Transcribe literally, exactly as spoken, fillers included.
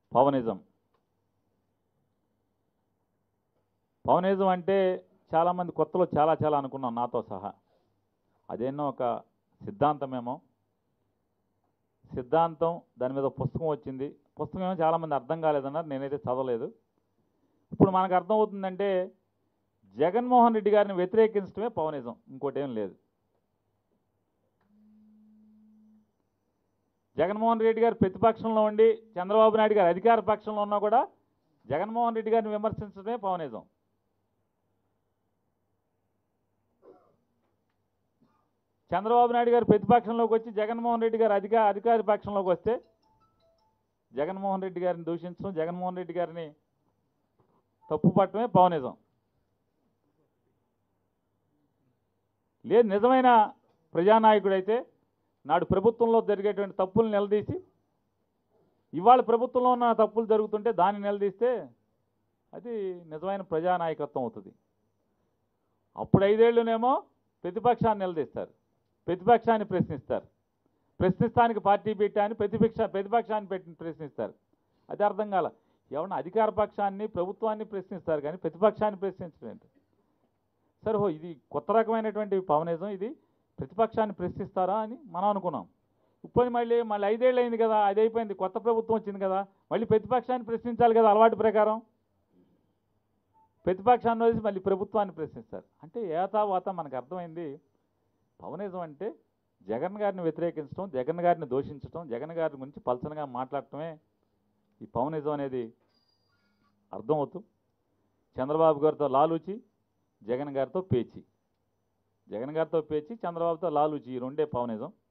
పవనిజం పవనిజం అంటే చాలామంది కొత్తలో చాలా చాలా అనుకున్నాం నాతో సహా. అదేనో ఒక సిద్ధాంతమేమో, సిద్ధాంతం దాని మీద పుస్తకం వచ్చింది. పుస్తకం ఏమో చాలామంది అర్థం కాలేదన్నారు, నేనైతే చదవలేదు. ఇప్పుడు మనకు అర్థం అవుతుందంటే జగన్మోహన్ రెడ్డి గారిని వ్యతిరేకించడమే పవనిజం, ఇంకోటి ఏం లేదు. జగన్మోహన్ రెడ్డి గారు ప్రతిపక్షంలో ఉండి చంద్రబాబు నాయుడు గారు అధికార పక్షంలో ఉన్నా కూడా జగన్మోహన్ రెడ్డి గారిని విమర్శించడమే పవనిజం. చంద్రబాబు నాయుడు గారు ప్రతిపక్షంలోకి వచ్చి జగన్మోహన్ రెడ్డి గారు అధిక అధికార పక్షంలోకి వస్తే జగన్మోహన్ రెడ్డి గారిని దూషించడం, జగన్మోహన్ రెడ్డి గారిని తప్పుపట్టడమే పవనిజం. లేదు నిజమైన ప్రజానాయకుడైతే నాడు ప్రభుత్వంలో జరిగేటువంటి తప్పులు నిలదీసి, ఇవాళ ప్రభుత్వంలో ఉన్న తప్పులు జరుగుతుంటే దాన్ని నిలదీస్తే అది నిజమైన ప్రజానాయకత్వం అవుతుంది. అప్పుడు ఐదేళ్లునేమో ప్రతిపక్షాన్ని నిలదీస్తారు, ప్రతిపక్షాన్ని ప్రశ్నిస్తారు, ప్రశ్నిస్తానికి పార్టీ పెట్టాని ప్రతిపక్ష ప్రతిపక్షాన్ని పెట్టి ప్రశ్నిస్తారు. అది అర్థం కాల. ఎవరన్నా అధికార పక్షాన్ని ప్రభుత్వాన్ని ప్రశ్నిస్తారు కానీ ప్రతిపక్షాన్ని ప్రశ్నించడం ఏంటి? సరే హో, ఇది కొత్త రకమైనటువంటి పవనిజం, ఇది ప్రతిపక్షాన్ని ప్రశ్నిస్తారా అని మనం అనుకున్నాం. ఇప్పుడు మళ్ళీ మళ్ళీ ఐదేళ్ళు అయింది కదా, అది అయిపోయింది, కొత్త ప్రభుత్వం వచ్చింది కదా, మళ్ళీ ప్రతిపక్షాన్ని ప్రశ్నించాలి కదా అలవాటు ప్రకారం. ప్రతిపక్షాన్ని వదిలి మళ్ళీ ప్రభుత్వాన్ని ప్రశ్నిస్తారు. అంటే ఏతావాత మనకు అర్థమైంది పవనిజం అంటే జగన్ గారిని వ్యతిరేకించడం, జగన్ గారిని దూషించడం, జగన్ గారి గురించి పలసనగా మాట్లాడటమే ఈ పవనిజం అనేది అర్థమవుతూ, చంద్రబాబు గారితో లాలూచి, జగన్ గారితో పేచి, జగన్ గారితో పేచి, చంద్రబాబుతో లాలూచి, ఈ రెండే పవనిజం.